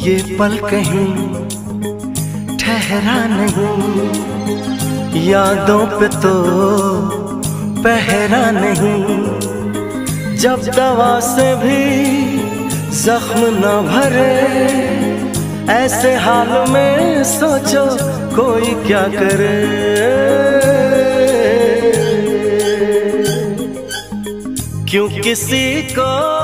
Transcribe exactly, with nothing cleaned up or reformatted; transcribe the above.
ये पल कहीं ठहरा नहीं, यादों पे तो पहरा नहीं। जब दवा से भी जख्म न भरे, ऐसे हाल में सोचो कोई क्या करे। क्यों किसी को